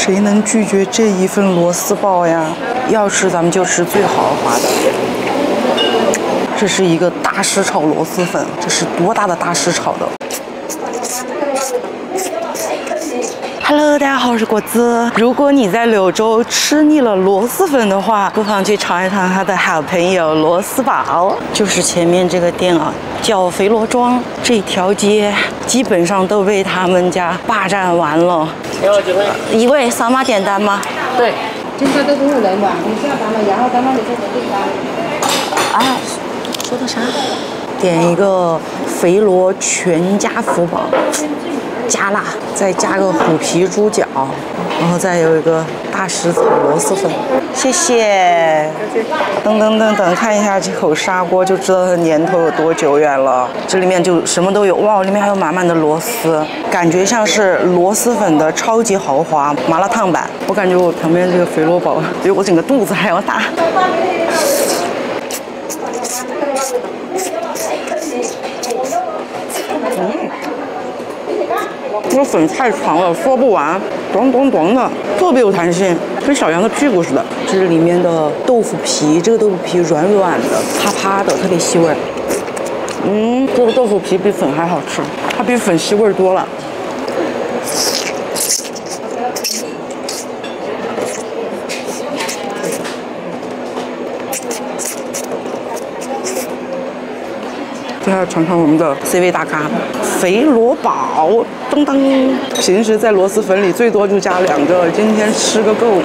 谁能拒绝这一份螺丝爆呀？要吃咱们就吃最豪华的。这是一个大师炒螺蛳粉，这是多大的大师炒的？ Hello， 大家好，我是果子。如果你在柳州吃腻了螺蛳粉的话，不妨去尝一尝它的好朋友螺蛳堡，就是前面这个店啊，叫肥螺庄。这条街基本上都被他们家霸占完了。 你好，几位？ 一位扫码点单吗？ 对。 现在都不用人吧？你下单了，然后咱帮你做个订单。 啊，说的啥？点一个肥螺全家福堡。 加辣，再加个虎皮猪脚，然后再有一个大师炒螺蛳粉，谢谢。噔噔噔噔，看一下这口砂锅就知道它年头有多久远了。这里面就什么都有，哇，里面还有满满的螺丝，感觉像是螺蛳粉的超级豪华麻辣烫版。我感觉我旁边这个肥螺堡比我整个肚子还要大。 这个粉太长了，说不完，咚咚咚的，特别有弹性，跟小羊的屁股似的。这是里面的豆腐皮，这个豆腐皮软软的，啪啪的，特别吸味。这个豆腐皮比粉还好吃，它比粉吸味多了。接下来尝尝我们的 C 位大咖肥螺堡，噔噔。平时在螺蛳粉里最多就加2个，今天吃个够。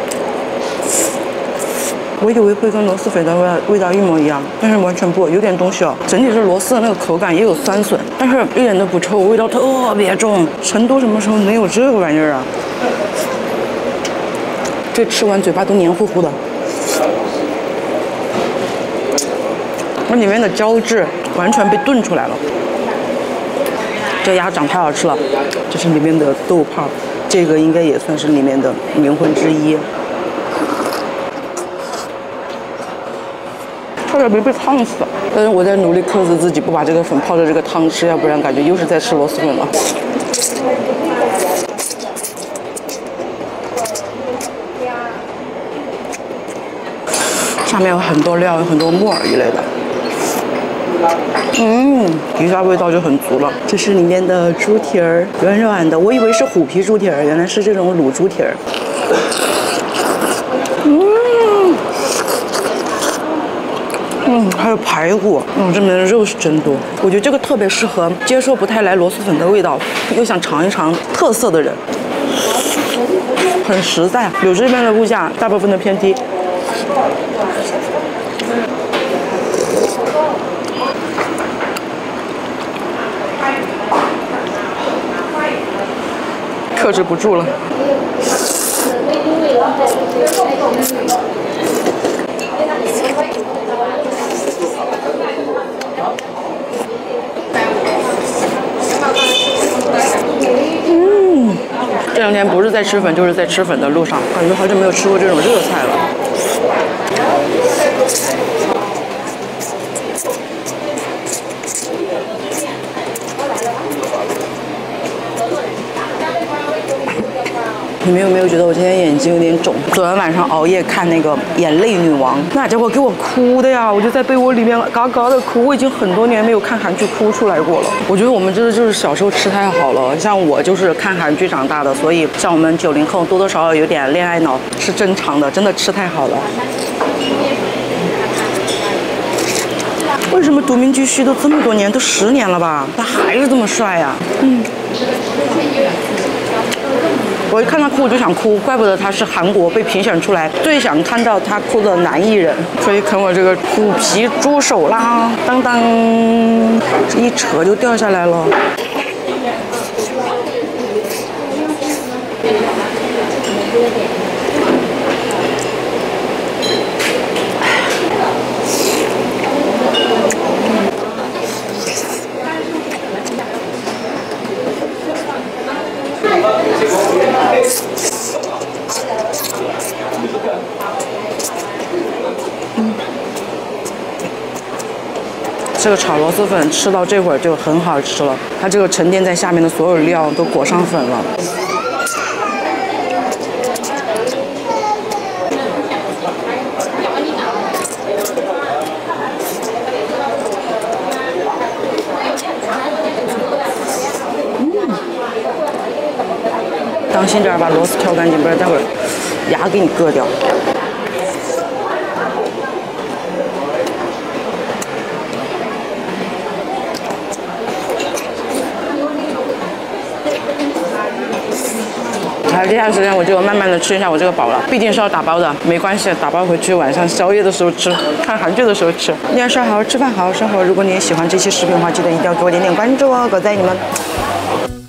我以为会跟螺蛳粉的味道一模一样，但是完全不，有点东西哦。整体是螺丝的那个口感也有酸笋，但是一点都不臭，味道特别重。成都什么时候能有这个玩意儿啊？这吃完嘴巴都黏糊糊的。它里面的胶质完全被炖出来了。这鸭掌太好吃了，这是里面的豆泡，这个应该也算是里面的灵魂之一。差点没被烫死，但是我在努力克制自己，不把这个粉泡着这个汤吃，要不然感觉又是在吃螺蛳粉了。下面有很多料，有很多木耳一类的。一下味道就很足了。这是里面的猪蹄儿，软软的，我以为是虎皮猪蹄儿，原来是这种卤猪蹄儿。还有排骨，这里面的肉是真多。我觉得这个特别适合接受不太来螺蛳粉的味道，又想尝一尝特色的人，很实在。柳州这边的物价大部分都偏低。克制不住了。这2天不是在吃粉，就是在吃粉的路上，感觉好久没有吃过这种热菜了。你们有没有觉得我今天眼睛有点肿？昨天晚上熬夜看那个《眼泪女王》，那家伙给我哭的呀！我就在被窝里面嘎嘎的哭。我已经很多年没有看韩剧哭出来过了。我觉得我们真的就是小时候吃太好了，像我就是看韩剧长大的，所以像我们90后多多少少有点恋爱脑是正常的，真的吃太好了。为什么都敏俊旭都这么多年，都10年了吧，他还是这么帅呀？我一看他哭我就想哭，怪不得他是韩国被评选出来最想看到他哭的男艺人。可以啃我这个虎皮猪手啦，当当，这一扯就掉下来了。这个炒螺蛳粉吃到这会儿就很好吃了，它这个沉淀在下面的所有料都裹上粉了。 心点把螺丝挑干净，不然待会儿牙给你硌掉。好，接下来时间我就慢慢的吃一下我这个饱了，毕竟是要打包的，没关系，打包回去晚上宵夜的时候吃，看韩剧的时候吃。你要吃好，吃饭好好生活。如果你也喜欢这期视频的话，记得一定要给我点点关注哦，狗仔你们。